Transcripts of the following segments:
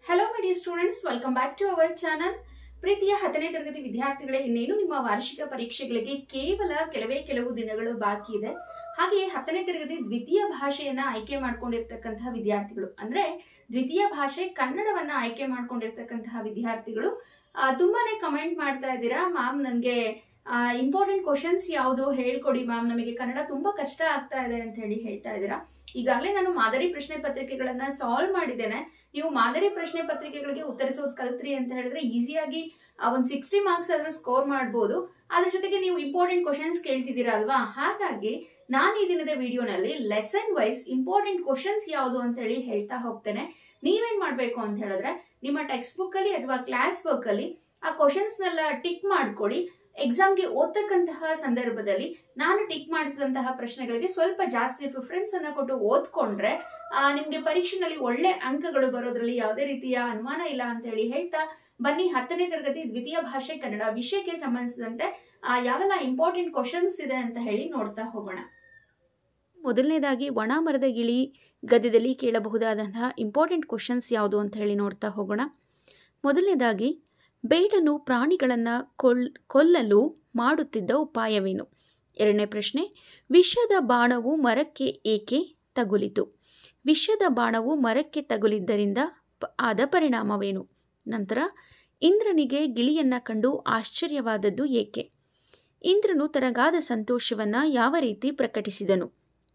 Hello my dear students, welcome back to our channel. ಪ್ರೀತಿಯ 10ನೇ ತರಗತಿ ವಿದ್ಯಾರ್ಥಿಗಳೇ, ಇನ್ನೇನು ನಿಮ್ಮ ವಾರ್ಷಿಕ ಪರೀಕ್ಷೆಗಳಿಗೆ ಕೇವಲ ಕೆಲವು ದಿನಗಳು ಬಾಕಿ ಇದೆ. ಹಾಗೆ 10ನೇ ತರಗತಿ ದ್ವಿತೀಯ ಭಾಷೆಯನ್ನ ಆಯ್ಕೆ ಮಾಡ್ಕೊಂಡಿರ್ತಕ್ಕಂತಹ ವಿದ್ಯಾರ್ಥಿಗಳು, ಅಂದ್ರೆ ದ್ವಿತೀಯ ಭಾಷೆ ಕನ್ನಡವನ್ನ ಆಯ್ಕೆ ಮಾಡ್ಕೊಂಡಿರ್ತಕ್ಕಂತಹ ವಿದ್ಯಾರ್ಥಿಗಳು ತುಂಬಾನೇ ಕಮೆಂಟ್ ಮಾಡ್ತಾ ಇದ್ದೀರಾ. ಮ್ಯಾಮ್ ನನಗೆ ಇಂಪಾರ್ಟೆಂಟ್ ಕ್ವಶನ್ಸ್ ಯಾವುದು ಹೇಳ್ಕೊಡಿ ಮ್ಯಾಮ್, ನಮಗೆ ಕನ್ನಡ ತುಂಬಾ ಕಷ್ಟ ಆಗ್ತಾ ಇದೆ ಅಂತ ಹೇಳಿ ಹೇಳ್ತಾ ಇದ್ದೀರಾ. ಈಗಾಗಲೇ ನಾನು ಮಾದರಿ ಪ್ರಶ್ನೆ ಪತ್ರಿಕೆಗಳನ್ನ ಸಾಲ್ವ್ ಮಾಡಿದ್ದೇನೆ. ನೀವು ಮಾದರಿ ಪ್ರಶ್ನೆ ಪತ್ರಿಕೆಗಳಿಗೆ ಉತ್ತರಿಸೋದು ಕಲ್ತ್ರಿ ಅಂತ ಹೇಳಿದ್ರೆ ಈಸಿಯಾಗಿ ಒಂದು 60 ಮಾರ್ಕ್ಸ್ ಆದ್ರೂ ಸ್ಕೋರ್ ಮಾಡಬಹುದು. ಅದ್ರ ಜೊತೆಗೆ ನೀವು ಇಂಪಾರ್ಟೆಂಟ್ ಕ್ವಶನ್ಸ್ ಕೇಳ್ತಿದ್ದೀರಾ ಅಲ್ವಾ, ಹಾಗಾಗಿ ನಾನು ಈ ದಿನದ ವಿಡಿಯೋನಲ್ಲಿ ಲೆಸನ್ ವೈಸ್ ಇಂಪಾರ್ಟೆಂಟ್ ಕ್ವಶನ್ಸ್ ಯಾವುದು ಅಂತ ಹೇಳಿ ಹೇಳ್ತಾ ಹೋಗ್ತೇನೆ. ನೀವೇನ್ ಮಾಡ್ಬೇಕು ಅಂತ ಹೇಳಿದ್ರೆ ನಿಮ್ಮ ಟೆಕ್ಸ್ಟ್ ಬುಕ್ ಅಲ್ಲಿ ಅಥವಾ ಕ್ಲಾಸ್ ಬುಕ್ ಅಲ್ಲಿ ಆ ಕ್ವಶನ್ಸ್ ನೆಲ್ಲ ಟಿಕ್ ಮಾಡ್ಕೊಳ್ಳಿ. ಎಕ್ಸಾಮ್ಗೆ ಓದ್ತಕ್ಕಂತಹ ಸಂದರ್ಭದಲ್ಲಿ ನಾನು ಟಿಕ್ ಮಾಡಿಸಿದಂತಹ ಪ್ರಶ್ನೆಗಳಿಗೆ ಸ್ವಲ್ಪ ಜಾಸ್ತಿ ಪ್ರಿಫರೆನ್ಸ್ ಅನ್ನ ಕೊಟ್ಟು ಓದ್ಕೊಂಡ್ರೆ ನಿಮ್ಗೆ ಪರೀಕ್ಷೆನಲ್ಲಿ ಒಳ್ಳೆ ಅಂಕಗಳು ಬರೋದ್ರಲ್ಲಿ ಯಾವುದೇ ರೀತಿಯ ಅನುಮಾನ ಇಲ್ಲ ಅಂತ ಹೇಳಿ ಹೇಳ್ತಾ ಬನ್ನಿ 10ನೇ ತರಗತಿ ದ್ವಿತೀಯ ಭಾಷೆ ಕನ್ನಡ ವಿಷಯಕ್ಕೆ ಸಂಬಂಧಿಸಿದಂತೆ ಯಾವೆಲ್ಲ ಇಂಪಾರ್ಟೆಂಟ್ ಕ್ವಶನ್ಸ್ ಇದೆ ಅಂತ ಹೇಳಿ ನೋಡ್ತಾ ಹೋಗೋಣ. ಮೊದಲನೇದಾಗಿ ಒಣ ಮರದ ಗಿಳಿ ಗದ್ಯದಲ್ಲಿ ಕೇಳಬಹುದಾದಂತಹ ಇಂಪಾರ್ಟೆಂಟ್ ಕ್ವಶನ್ಸ್ ಯಾವುದು ಅಂತ ಹೇಳಿ ನೋಡ್ತಾ ಹೋಗೋಣ. ಮೊದಲನೇದಾಗಿ, ಬೇಡನು ಪ್ರಾಣಿಗಳನ್ನು ಕೊಲ್ಲಲು ಮಾಡುತ್ತಿದ್ದ ಉಪಾಯವೇನು? ಎರಡನೇ ಪ್ರಶ್ನೆ, ವಿಷದ ಬಾಣವು ಮರಕ್ಕೆ ಏಕೆ ತಗುಲಿತು? ವಿಷದ ಬಾಣವು ಮರಕ್ಕೆ ತಗುಲಿದ್ದರಿಂದ ಆದ ಪರಿಣಾಮವೇನು? ನಂತರ, ಇಂದ್ರನಿಗೆ ಗಿಳಿಯನ್ನ ಕಂಡು ಆಶ್ಚರ್ಯವಾದದ್ದು ಏಕೆ? ಇಂದ್ರನು ತನಗಾದ ಸಂತೋಷವನ್ನ ಯಾವ ರೀತಿ ಪ್ರಕಟಿಸಿದನು?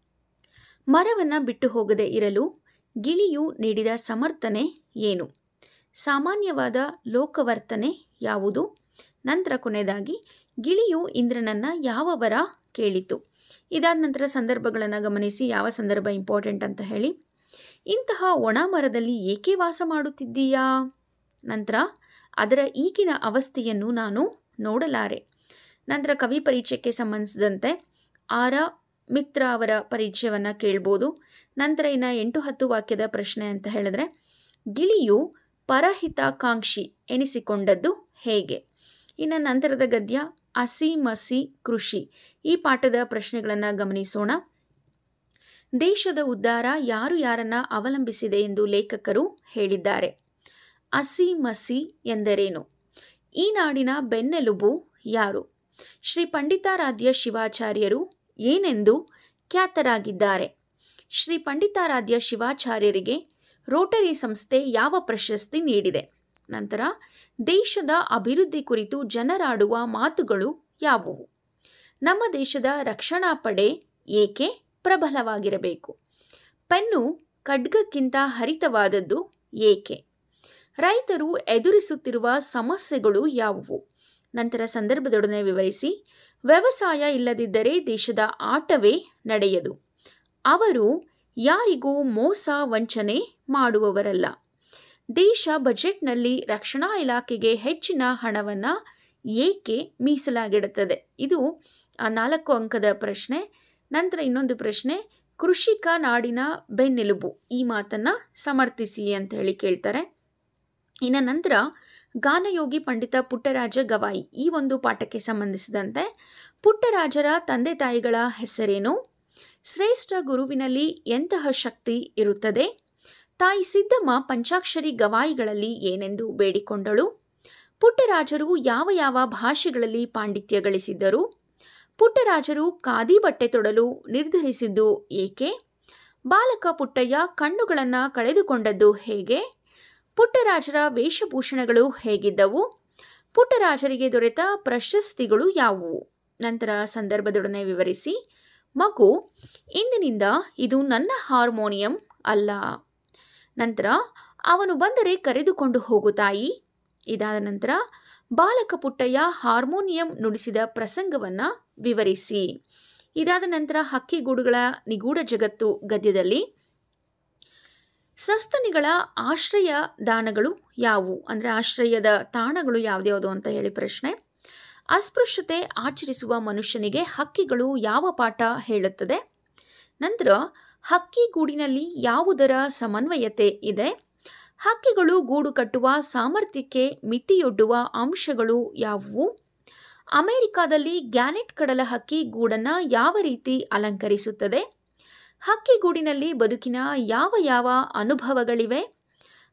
ಮರವನ್ನ ಬಿಟ್ಟು ಹೋಗದೆ ಇರಲು ಗಿಳಿಯು ನೀಡಿದ ಸಮರ್ಥನೆ ಏನು? ಸಾಮಾನ್ಯವಾದ ಲೋಕವರ್ತನೆ ಯಾವುದು? ನಂತರ ಕೊನೆಯದಾಗಿ, ಗಿಳಿಯು ಇಂದ್ರನನ್ನ ಯಾವ ವರ ಕೇಳಿತು? ಇದಾದ ನಂತರ ಸಂದರ್ಭಗಳನ್ನು ಗಮನಿಸಿ ಯಾವ ಸಂದರ್ಭ ಇಂಪಾರ್ಟೆಂಟ್ ಅಂತ ಹೇಳಿ. ಇಂತಹ ಒಣ ಮರದಲ್ಲಿ ಏಕೆ ವಾಸ ಮಾಡುತ್ತಿದ್ದೀಯಾ? ನಂತರ, ಅದರ ಈಗಿನ ಅವಸ್ಥೆಯನ್ನು ನಾನು ನೋಡಲಾರೆ. ನಂತರ ಕವಿ ಪರಿಚಯಕ್ಕೆ ಸಂಬಂಧಿಸಿದಂತೆ ಆರ ಮಿತ್ರ ಅವರ ಪರಿಚಯವನ್ನು ಕೇಳ್ಬೋದು. ನಂತರ ಇನ್ನು 8-10 ವಾಕ್ಯದ ಪ್ರಶ್ನೆ ಅಂತ ಹೇಳಿದ್ರೆ, ಗಿಳಿಯು ಪರಹಿತಾಕಾಂಕ್ಷಿ ಎನಿಸಿಕೊಂಡದ್ದು ಹೇಗೆ? ಇನ್ನು ನಂತರದ ಗದ್ಯ ಅಸಿ ಮಸಿ ಕೃಷಿ. ಈ ಪಾಠದ ಪ್ರಶ್ನೆಗಳನ್ನು ಗಮನಿಸೋಣ. ದೇಶದ ಉದ್ಧಾರ ಯಾರು ಯಾರನ್ನ ಅವಲಂಬಿಸಿದೆ ಎಂದು ಲೇಖಕರು ಹೇಳಿದ್ದಾರೆ? ಅಸಿ ಮಸಿ ಎಂದರೇನು? ಈ ನಾಡಿನ ಬೆನ್ನೆಲುಬು ಯಾರು? ಶ್ರೀ ಪಂಡಿತಾರಾಧ್ಯ ಶಿವಾಚಾರ್ಯರು ಏನೆಂದು ಖ್ಯಾತರಾಗಿದ್ದಾರೆ? ಶ್ರೀ ಪಂಡಿತಾರಾಧ್ಯ ಶಿವಾಚಾರ್ಯರಿಗೆ ರೋಟರಿ ಸಂಸ್ಥೆ ಯಾವ ಪ್ರಶಸ್ತಿ ನೀಡಿದೆ? ನಂತರ, ದೇಶದ ಅಭಿವೃದ್ಧಿ ಕುರಿತು ಜನರಾಡುವ ಮಾತುಗಳು ಯಾವುವು? ನಮ್ಮ ದೇಶದ ರಕ್ಷಣಾ ಪಡೆ ಏಕೆ ಪ್ರಬಲವಾಗಿರಬೇಕು? ಪೆನ್ನು ಖಡ್ಗಕ್ಕಿಂತ ಹರಿತವಾದದ್ದು ಏಕೆ? ರೈತರು ಎದುರಿಸುತ್ತಿರುವ ಸಮಸ್ಯೆಗಳು ಯಾವುವು? ನಂತರ ಸಂದರ್ಭದೊಡನೆ ವಿವರಿಸಿ. ವ್ಯವಸಾಯ ಇಲ್ಲದಿದ್ದರೆ ದೇಶದ ಆಟವೇ ನಡೆಯದು. ಅವರು ಯಾರಿಗೂ ಮೋಸ ವಂಚನೆ ಮಾಡುವವರಲ್ಲ. ದೇಶ ಬಜೆಟ್ನಲ್ಲಿ ರಕ್ಷಣಾ ಇಲಾಖೆಗೆ ಹೆಚ್ಚಿನ ಹಣವನ್ನು ಏಕೆ ಮೀಸಲಾಗಿಡುತ್ತದೆ? ಇದು 4 ಅಂಕದ ಪ್ರಶ್ನೆ. ನಂತರ ಇನ್ನೊಂದು ಪ್ರಶ್ನೆ, ಕೃಷಿಕ ನಾಡಿನ ಬೆನ್ನೆಲುಬು, ಈ ಮಾತನ್ನು ಸಮರ್ಥಿಸಿ ಅಂತ ಹೇಳಿ ಕೇಳ್ತಾರೆ. ಇನ್ನು ನಂತರ ಗಾನಯೋಗಿ ಪಂಡಿತ ಪುಟ್ಟರಾಜ ಗವಾಯಿ, ಈ ಒಂದು ಪಾಠಕ್ಕೆ ಸಂಬಂಧಿಸಿದಂತೆ ಪುಟ್ಟರಾಜರ ತಂದೆ ತಾಯಿಗಳ ಹೆಸರೇನು? ಶ್ರೇಷ್ಠ ಗುರುವಿನಲ್ಲಿ ಎಂತಹ ಶಕ್ತಿ ಇರುತ್ತದೆ? ತಾಯಿ ಸಿದ್ದಮ್ಮ ಪಂಚಾಕ್ಷರಿ ಗವಾಯಿಗಳಲ್ಲಿ ಏನೆಂದು ಬೇಡಿಕೊಂಡಳು? ಪುಟ್ಟರಾಜರು ಯಾವ ಯಾವ ಭಾಷೆಗಳಲ್ಲಿ ಪಾಂಡಿತ್ಯ ಗಳಿಸಿದ್ದರು? ಪುಟ್ಟರಾಜರು ಖಾದಿ ಬಟ್ಟೆ ತೊಡಲು ನಿರ್ಧರಿಸಿದ್ದು ಏಕೆ? ಬಾಲಕ ಪುಟ್ಟಯ್ಯ ಕಣ್ಣುಗಳನ್ನು ಕಳೆದುಕೊಂಡದ್ದು ಹೇಗೆ? ಪುಟ್ಟರಾಜರ ವೇಷಭೂಷಣಗಳು ಹೇಗಿದ್ದವು? ಪುಟ್ಟರಾಜರಿಗೆ ದೊರೆತ ಪ್ರಶಸ್ತಿಗಳು ಯಾವುವು? ನಂತರ ಸಂದರ್ಭದೊಡನೆ ವಿವರಿಸಿ. ಮಗು, ಇಂದಿನಿಂದ ಇದು ನನ್ನ ಹಾರ್ಮೋನಿಯಂ ಅಲ್ಲ. ನಂತರ, ಅವನು ಬಂದರೆ ಕರೆದುಕೊಂಡು ಹೋಗು ತಾಯಿ. ಇದಾದ ನಂತರ ಬಾಲಕ ಪುಟ್ಟಯ್ಯ ಹಾರ್ಮೋನಿಯಂ ನುಡಿಸಿದ ಪ್ರಸಂಗವನ್ನು ವಿವರಿಸಿ. ಇದಾದ ನಂತರ ಹಕ್ಕಿಗೂಡುಗಳ ನಿಗೂಢ ಜಗತ್ತು ಗದ್ಯದಲ್ಲಿ ಸಸ್ತನಿಗಳ ಆಶ್ರಯ ದಾನಗಳು ಯಾವುವು? ಅಂದರೆ ಆಶ್ರಯದ ತಾಣಗಳು ಯಾವ್ದ್ಯಾವುದು ಅಂತ ಹೇಳಿ ಪ್ರಶ್ನೆ. ಅಸ್ಪೃಶ್ಯತೆ ಆಚರಿಸುವ ಮನುಷ್ಯನಿಗೆ ಹಕ್ಕಿಗಳು ಯಾವ ಪಾಠ ಹೇಳುತ್ತದೆ? ನಂತರ, ಹಕ್ಕಿಗೂಡಿನಲ್ಲಿ ಯಾವುದರ ಸಮನ್ವಯತೆ ಇದೆ? ಹಕ್ಕಿಗಳು ಗೂಡು ಕಟ್ಟುವ ಸಾಮರ್ಥ್ಯಕ್ಕೆ ಮಿತಿಯೊಡ್ಡುವ ಅಂಶಗಳು ಯಾವುವು? ಅಮೆರಿಕಾದಲ್ಲಿ ಗ್ಯಾನೆಟ್ ಕಡಲ ಹಕ್ಕಿ ಗೂಡನ್ನು ಯಾವ ರೀತಿ ಅಲಂಕರಿಸುತ್ತದೆ? ಹಕ್ಕಿಗೂಡಿನಲ್ಲಿ ಬದುಕಿನ ಯಾವ ಯಾವ ಅನುಭವಗಳಿವೆ?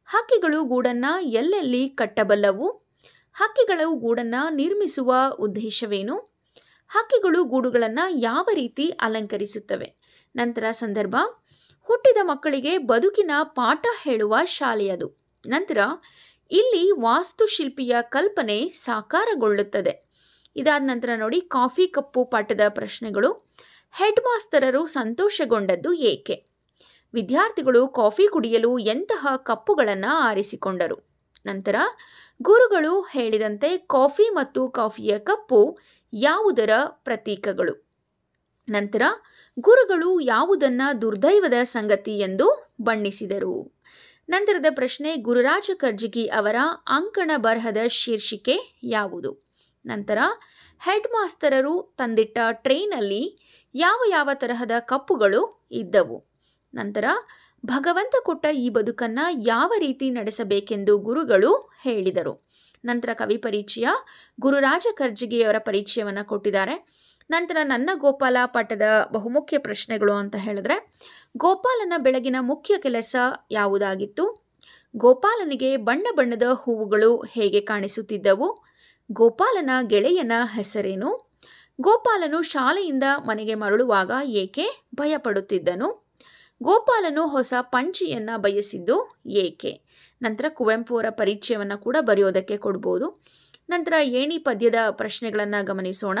ಹಕ್ಕಿಗಳು ಗೂಡನ್ನು ಎಲ್ಲೆಲ್ಲಿ ಕಟ್ಟಬಲ್ಲವು? ಹಕ್ಕಿಗಳು ಗೂಡನ್ನು ನಿರ್ಮಿಸುವ ಉದ್ದೇಶವೇನು? ಹಕ್ಕಿಗಳು ಗೂಡುಗಳನ್ನು ಯಾವ ರೀತಿ ಅಲಂಕರಿಸುತ್ತವೆ? ನಂತರ ಸಂದರ್ಭ, ಹುಟ್ಟಿದ ಮಕ್ಕಳಿಗೆ ಬದುಕಿನ ಪಾಠ ಹೇಳುವ ಶಾಲೆಯದು. ನಂತರ ಇಲ್ಲಿ ವಾಸ್ತುಶಿಲ್ಪಿಯ ಕಲ್ಪನೆ ಸಾಕಾರಗೊಳ್ಳುತ್ತದೆ. ಇದಾದ ನಂತರ ನೋಡಿ, ಕಾಫಿ ಕಪ್ಪು ಪಾಠದ ಪ್ರಶ್ನೆಗಳು. ಹೆಡ್ ಮಾಸ್ತರರು ಸಂತೋಷಗೊಂಡದ್ದು ಏಕೆ? ವಿದ್ಯಾರ್ಥಿಗಳು ಕಾಫಿ ಕುಡಿಯಲು ಎಂತಹ ಕಪ್ಪುಗಳನ್ನು ಆರಿಸಿಕೊಂಡರು? ನಂತರ ಗುರುಗಳು ಹೇಳಿದಂತೆ ಕಾಫಿ ಮತ್ತು ಕಾಫಿಯ ಕಪ್ಪು ಯಾವುದರ ಪ್ರತೀಕಗಳು? ನಂತರ ಗುರುಗಳು ಯಾವುದನ್ನು ದುರ್ದೈವದ ಸಂಗತಿ ಎಂದು ಬಣ್ಣಿಸಿದರು? ನಂತರದ ಪ್ರಶ್ನೆ, ಗುರುರಾಜ ಕರ್ಜಗಿ ಅವರ ಅಂಕಣ ಬರಹದ ಶೀರ್ಷಿಕೆ ಯಾವುದು? ನಂತರ ಹೆಡ್ ಮಾಸ್ತರರು ತಂದಿಟ್ಟ ಟ್ರೇನಲ್ಲಿ ಯಾವ ಯಾವ ತರಹದ ಕಪ್ಪುಗಳು ಇದ್ದವು? ನಂತರ ಭಗವಂತ ಕೊಟ್ಟ ಈ ಬದುಕನ್ನು ಯಾವ ರೀತಿ ನಡೆಸಬೇಕೆಂದು ಗುರುಗಳು ಹೇಳಿದರು? ನಂತರ ಕವಿ ಪರಿಚಯ, ಗುರುರಾಜ ಕರ್ಜಗಿಯವರ ಪರಿಚಯವನ್ನು ಕೊಟ್ಟಿದ್ದಾರೆ. ನಂತರ ನನ್ನ ಗೋಪಾಲ ಪಾಠದ ಬಹುಮುಖ್ಯ ಪ್ರಶ್ನೆಗಳು ಅಂತ ಹೇಳಿದ್ರೆ, ಗೋಪಾಲನ ಬೆಳಗಿನ ಮುಖ್ಯ ಕೆಲಸ ಯಾವುದಾಗಿತ್ತು? ಗೋಪಾಲನಿಗೆ ಬಣ್ಣ ಬಣ್ಣದ ಹೂವುಗಳು ಹೇಗೆ ಕಾಣಿಸುತ್ತಿದ್ದವು? ಗೋಪಾಲನ ಗೆಳೆಯನ ಹೆಸರೇನು? ಗೋಪಾಲನು ಶಾಲೆಯಿಂದ ಮನೆಗೆ ಮರಳುವಾಗ ಏಕೆ ಭಯಪಡುತ್ತಿದ್ದನು? ಗೋಪಾಲನು ಹೊಸ ಪಂಚಿಯನ್ನು ಬಯಸಿದ್ದು ಏಕೆ? ನಂತರ ಕುವೆಂಪು ಅವರ ಪರಿಚಯವನ್ನು ಕೂಡ ಬರೆಯೋದಕ್ಕೆ ಕೊಡ್ಬೋದು. ನಂತರ ಏಣಿ ಪದ್ಯದ ಪ್ರಶ್ನೆಗಳನ್ನು ಗಮನಿಸೋಣ.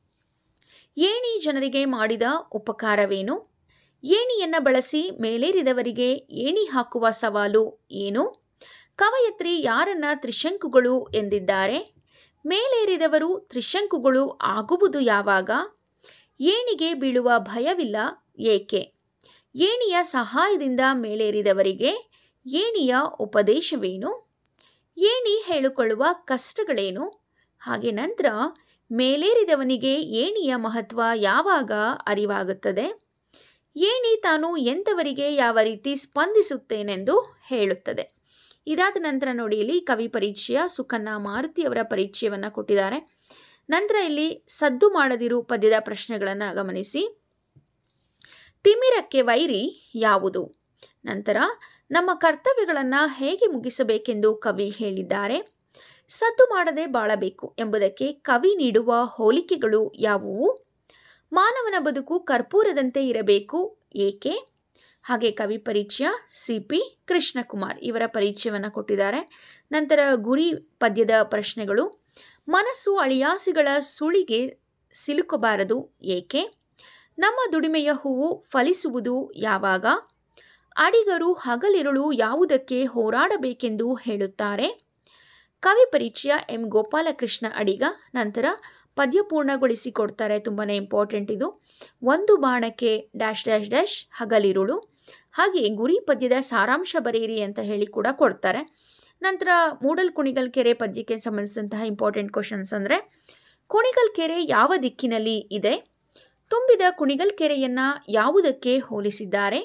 ಏಣಿ ಜನರಿಗೆ ಮಾಡಿದ ಉಪಕಾರವೇನು? ಏಣಿಯನ್ನು ಬಳಸಿ ಮೇಲೇರಿದವರಿಗೆ ಏಣಿ ಹಾಕುವ ಸವಾಲು ಏನು? ಕವಯತ್ರಿ ಯಾರನ್ನ ತ್ರಿಶಂಕುಗಳು ಎಂದಿದ್ದಾರೆ? ಮೇಲೇರಿದವರು ತ್ರಿಶಂಕುಗಳು ಆಗುವುದು ಯಾವಾಗ? ಏಣಿಗೆ ಬೀಳುವ ಭಯವಿಲ್ಲ ಏಕೆ? ಏಣಿಯ ಸಹಾಯದಿಂದ ಮೇಲೇರಿದವರಿಗೆ ಏಣಿಯ ಉಪದೇಶವೇನು? ಏಣಿ ಹೇಳಿಕೊಳ್ಳುವ ಕಷ್ಟಗಳೇನು? ಹಾಗೆ ನಂತರ ಮೇಲೇರಿದವನಿಗೆ ಏಣಿಯ ಮಹತ್ವ ಯಾವಾಗ ಅರಿವಾಗುತ್ತದೆ? ಏಣಿ ತಾನು ಎಂಥವರಿಗೆ ಯಾವ ರೀತಿ ಸ್ಪಂದಿಸುತ್ತೇನೆಂದು ಹೇಳುತ್ತದೆ? ಇದಾದ ನಂತರ ನೋಡಿ, ಇಲ್ಲಿ ಕವಿ ಪರಿಚಯ, ಸುಕನ್ಯಾ ಮಾರುತಿಯವರ ಪರಿಚಯವನ್ನು ಕೊಟ್ಟಿದ್ದಾರೆ. ನಂತರ ಇಲ್ಲಿ ಸದ್ದು ಮಾಡದಿರು ಪದ್ಯದ ಪ್ರಶ್ನೆಗಳನ್ನು ಗಮನಿಸಿ. ತಿಮಿರಕ್ಕೆ ವೈರಿ ಯಾವುದು? ನಂತರ ನಮ್ಮ ಕರ್ತವ್ಯಗಳನ್ನು ಹೇಗೆ ಮುಗಿಸಬೇಕೆಂದು ಕವಿ ಹೇಳಿದ್ದಾರೆ? ಸದ್ದು ಮಾಡದೆ ಬಾಳಬೇಕು ಎಂಬುದಕ್ಕೆ ಕವಿ ನೀಡುವ ಹೋಲಿಕೆಗಳು ಯಾವುವು? ಮಾನವನ ಬದುಕು ಕರ್ಪೂರದಂತೆ ಇರಬೇಕು ಏಕೆ? ಹಾಗೆ ಕವಿ ಪರಿಚಯ ಸಿ.ಪಿ. ಕೃಷ್ಣಕುಮಾರ್ ಇವರ ಪರಿಚಯವನ್ನು ಕೊಟ್ಟಿದ್ದಾರೆ. ನಂತರ ಗುರಿ ಪದ್ಯದ ಪ್ರಶ್ನೆಗಳು. ಮನಸ್ಸು ಅಳಿಯಾಸಿಗಳ ಸುಳಿಗೆ ಸಿಲುಕಬಾರದು ಏಕೆ? ನಮ್ಮ ದುಡಿಮೆಯ ಹೂವು ಫಲಿಸುವುದು ಯಾವಾಗ? ಅಡಿಗರು ಹಗಲಿರುಳು ಯಾವುದಕ್ಕೆ ಹೋರಾಡಬೇಕೆಂದು ಹೇಳುತ್ತಾರೆ? ಕವಿ ಪರಿಚಯ ಎಂ ಗೋಪಾಲಕೃಷ್ಣ ಅಡಿಗ. ನಂತರ ಪದ್ಯ ಪೂರ್ಣಗೊಳಿಸಿ ಕೊಡ್ತಾರೆ, ತುಂಬಾ ಇಂಪಾರ್ಟೆಂಟ್ ಇದು. ಒಂದು ಬಾಣಕ್ಕೆ ಡ್ಯಾಶ್ ಡ್ಯಾಶ್ ಡ್ಯಾಶ್ ಹಗಲಿರುಳು. ಹಾಗೆ ಗುರಿ ಪದ್ಯದ ಸಾರಾಂಶ ಬರೆಯಿರಿ ಅಂತ ಹೇಳಿ ಕೂಡ ಕೊಡ್ತಾರೆ. ನಂತರ ಮೂಡಲ್ ಕುಣಿಗಲ್ ಕೆರೆ ಪದ್ಯಕ್ಕೆ ಸಂಬಂಧಿಸಿದಂತಹ ಇಂಪಾರ್ಟೆಂಟ್ ಕ್ವಶನ್ಸ್ ಅಂದರೆ, ಕುಣಿಗಲ್ ಕೆರೆ ಯಾವ ದಿಕ್ಕಿನಲ್ಲಿ ಇದೆ? ತುಂಬಿದ ಕುಣಿಗಲ್ ಕೆರೆಯನ್ನು ಯಾವುದಕ್ಕೆ ಹೋಲಿಸಿದ್ದಾರೆ?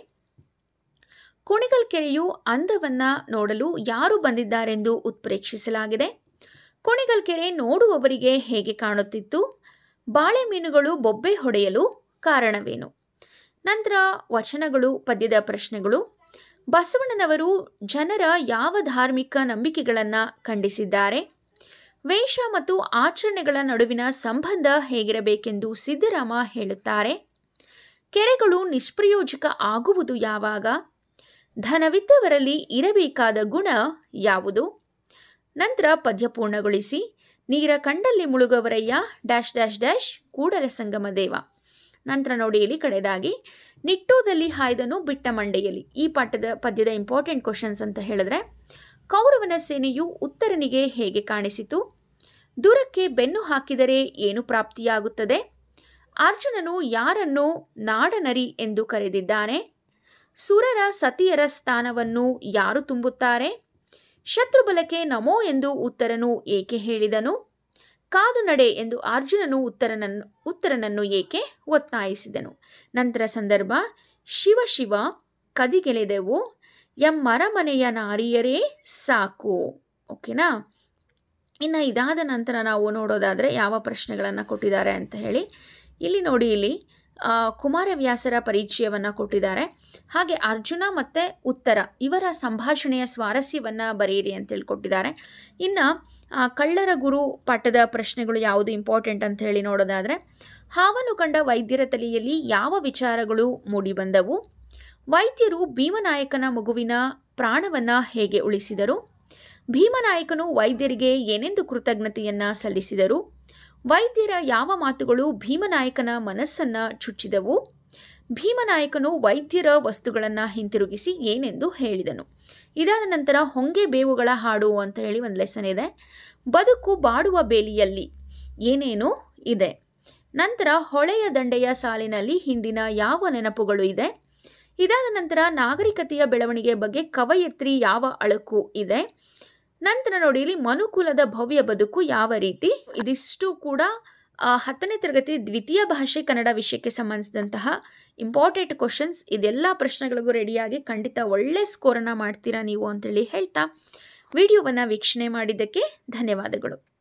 ಕುಣಿಗಲ್ ಕೆರೆಯು ಅಂದವನ್ನು ನೋಡಲು ಯಾರು ಬಂದಿದ್ದಾರೆಂದು ಉತ್ಪ್ರೇಕ್ಷಿಸಲಾಗಿದೆ? ಕುಣಿಗಲ್ ಕೆರೆ ನೋಡುವವರಿಗೆ ಹೇಗೆ ಕಾಣುತ್ತಿತ್ತು? ಬಾಳೆ ಮೀನುಗಳು ಬೊಬ್ಬೆ ಹೊಡೆಯಲು ಕಾರಣವೇನು? ನಂತರ ವಚನಗಳು ಪದ್ಯದ ಪ್ರಶ್ನೆಗಳು. ಬಸವಣ್ಣನವರು ಜನರ ಯಾವ ಧಾರ್ಮಿಕ ನಂಬಿಕೆಗಳನ್ನು ಖಂಡಿಸಿದ್ದಾರೆ? ವೇಷ ಮತ್ತು ಆಚರಣೆಗಳ ನಡುವಿನ ಸಂಬಂಧ ಹೇಗಿರಬೇಕೆಂದು ಸಿದ್ದರಾಮ ಹೇಳುತ್ತಾರೆ? ಕೆರೆಗಳು ನಿಷ್ಪ್ರಯೋಜಕ ಆಗುವುದು ಯಾವಾಗ? ಧನವಿದ್ದವರಲ್ಲಿ ಇರಬೇಕಾದ ಗುಣ ಯಾವುದು? ನಂತರ ಪದ್ಯ ಪೂರ್ಣಗೊಳಿಸಿ. ನೀರ ಕಂಡಲ್ಲಿ ಮುಳುಗವರಯ್ಯ dash dash dash Kudala Sangama Deva. ನಂತರ ನೋಡಿ, ಇಲ್ಲಿ ಕಡೆದಾಗಿ ನಿಟ್ಟೂದಲ್ಲಿ ಹಾಯ್ದನು ಬಿಟ್ಟ ಮಂಡೆಯಲ್ಲಿ. ಈ ಪದ್ಯದ ಇಂಪಾರ್ಟೆಂಟ್ ಕ್ವಶನ್ಸ್ ಅಂತ ಹೇಳಿದ್ರೆ, ಕೌರವನ ಸೇನೆಯು ಉತ್ತರನಿಗೆ ಹೇಗೆ ಕಾಣಿಸಿತು? ದೂರಕ್ಕೆ ಬೆನ್ನು ಹಾಕಿದರೆ ಏನು ಪ್ರಾಪ್ತಿಯಾಗುತ್ತದೆ? ಅರ್ಜುನನು ಯಾರನ್ನು ನಾಡನರಿ ಎಂದು ಕರೆದಿದ್ದಾನೆ? ಸುರರ ಸತಿಯರ ಸ್ಥಾನವನ್ನು ಯಾರು ತುಂಬುತ್ತಾರೆ? ಶತ್ರುಬಲಕ್ಕೆ ನಮೋ ಎಂದು ಉತ್ತರನು ಏಕೆ ಹೇಳಿದನು? ಕಾದು ನಡೆ ಎಂದು ಅರ್ಜುನನು ಉತ್ತರನನ್ನು ಏಕೆ ಒತ್ತಾಯಿಸಿದನು? ನಂತರ ಸಂದರ್ಭ, ಶಿವ ಶಿವ ಕದಿಗೆಲೆದೆವು ಎಮ್ಮರಮನೆಯ ನಾರಿಯರೇ ಸಾಕು. ಓಕೆನಾ? ಇನ್ನು ಇದಾದ ನಂತರ ನಾವು ನೋಡೋದಾದರೆ ಯಾವ ಪ್ರಶ್ನೆಗಳನ್ನು ಕೊಟ್ಟಿದ್ದಾರೆ ಅಂತ ಹೇಳಿ ಇಲ್ಲಿ ನೋಡಿ. ಇಲ್ಲಿ ಕುಮಾರವ್ಯಾಸರ ಪರಿಚಯವನ್ನು ಕೊಟ್ಟಿದ್ದಾರೆ. ಹಾಗೆ ಅರ್ಜುನ ಮತ್ತು ಉತ್ತರ ಇವರ ಸಂಭಾಷಣೆಯ ಸ್ವಾರಸ್ಯವನ್ನು ಬರೆಯಿರಿ ಅಂತ ಹೇಳ್ಕೊಟ್ಟಿದ್ದಾರೆ. ಇನ್ನು ಕಳ್ಳರ ಗುರು ಪಾಠದ ಪ್ರಶ್ನೆಗಳು ಯಾವುದು ಇಂಪಾರ್ಟೆಂಟ್ ಅಂತ ಹೇಳಿ ನೋಡೋದಾದರೆ, ಹಾವನ್ನು ಕಂಡ ವೈದ್ಯರ ತಲೆಯಲ್ಲಿ ಯಾವ ವಿಚಾರಗಳು ಮೂಡಿಬಂದವು? ವೈದ್ಯರು ಭೀಮನಾಯಕನ ಮಗುವಿನ ಪ್ರಾಣವನ್ನು ಹೇಗೆ ಉಳಿಸಿದರು? ಭೀಮನಾಯಕನು ವೈದ್ಯರಿಗೆ ಏನೆಂದು ಕೃತಜ್ಞತೆಯನ್ನು ಸಲ್ಲಿಸಿದರು? ವೈದ್ಯರ ಯಾವ ಮಾತುಗಳು ಭೀಮನಾಯಕನ ಮನಸ್ಸನ್ನು ಚುಚ್ಚಿದವು? ಭೀಮನಾಯಕನು ವೈದ್ಯರ ವಸ್ತುಗಳನ್ನು ಹಿಂತಿರುಗಿಸಿ ಏನೆಂದು ಹೇಳಿದನು? ಇದಾದ ನಂತರ ಹೊಂಗೆ ಬೇವುಗಳ ಹಾಡು ಅಂತ ಹೇಳಿ ಒಂದು ಲೆಸನ್ ಇದೆ. ಬದುಕು ಬಾಡುವ ಬೇಲಿಯಲ್ಲಿ ಏನೇನು ಇದೆ? ನಂತರ ಹೊಳೆಯ ದಂಡೆಯ ಸಾಲಿನಲ್ಲಿ ಹಿಂದಿನ ಯಾವ ನೆನಪುಗಳು ಇದೆ? ಇದಾದ ನಂತರ ನಾಗರಿಕತೆಯ ಬೆಳವಣಿಗೆ ಬಗ್ಗೆ ಕವಯತ್ರಿ ಯಾವ ಅಳುಕು ಇದೆ? ನಂತರ ನೋಡಿ ಇಲ್ಲಿ ಮನುಕುಲದ ಭವ್ಯ ಬದುಕು ಯಾವ ರೀತಿ? ಇದಿಷ್ಟು ಕೂಡ 10ನೇ ತರಗತಿ ದ್ವಿತೀಯ ಭಾಷೆ ಕನ್ನಡ ವಿಷಯಕ್ಕೆ ಸಂಬಂಧಿಸಿದಂತಹ ಇಂಪಾರ್ಟೆಂಟ್ ಕ್ವಶನ್ಸ್. ಇದೆಲ್ಲ ಪ್ರಶ್ನೆಗಳಿಗೂ ರೆಡಿಯಾಗಿ ಖಂಡಿತ ಒಳ್ಳೆ ಸ್ಕೋರನ್ನು ಮಾಡ್ತೀರಾ ನೀವು ಅಂತೇಳಿ ಹೇಳ್ತಾ ವಿಡಿಯೋವನ್ನು ವೀಕ್ಷಣೆ ಮಾಡಿದ್ದಕ್ಕೆ ಧನ್ಯವಾದಗಳು.